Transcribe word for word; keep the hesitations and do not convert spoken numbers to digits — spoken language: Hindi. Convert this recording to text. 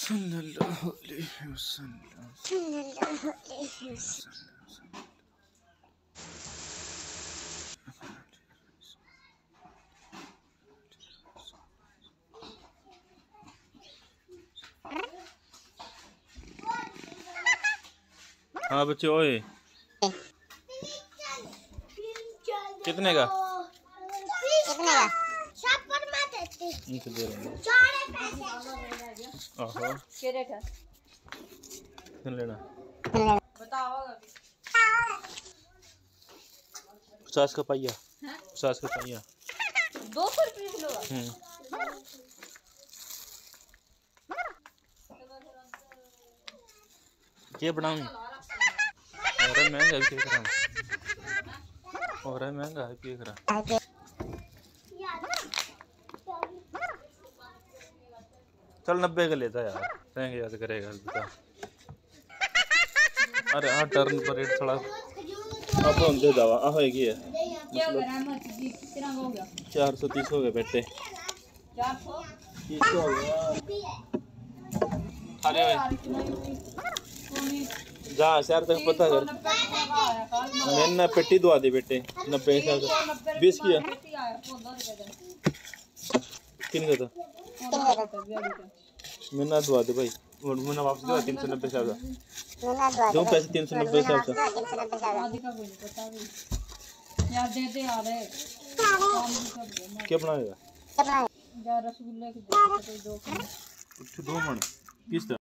सल्लल्लाहु अलैहि वसल्लम सल्लल्लाहु अलैहि वसल्लम। हाँ बच्चे ओए कितने का कितने का इनसे दे रहे हैं। आहो क्या रेट है कितने लेना बताओ पचास का पाइया पचास का पाइया दो सौ रुपये किलो हम्म क्या बनाऊँ और महंगा भी क्या करा और महंगा है क्या करा चल नब्बे का लेता यार रहेंगे याद करेगा बता। अरे हाँ टर्न पर रेट थोड़ा अब हम दे दवा आ होएगी है चार सौ तीस हो गए बेटे तीस हो गया अरे जा शहर तक पता कर मैंने पेटी दवा दी बेटे नब्बे बीस किया किन का था मैंने दवा दे भाई मैंने वापस दे तीन सौ नब्बे साल दो पैसे तीन सौ नब्बे साल क्या बनाएगा रसगुल्ले की दो दो मन किस